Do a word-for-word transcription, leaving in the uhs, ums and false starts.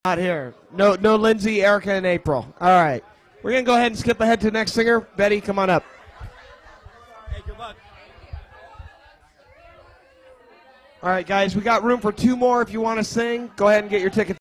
Not here. No, no Lindsay, Erica, and April. All right. We're going to go ahead and skip ahead to the next singer. Betty, come on up. Hey, good luck. All right, guys, we got room for two more if you want to sing. Go ahead and get your tickets.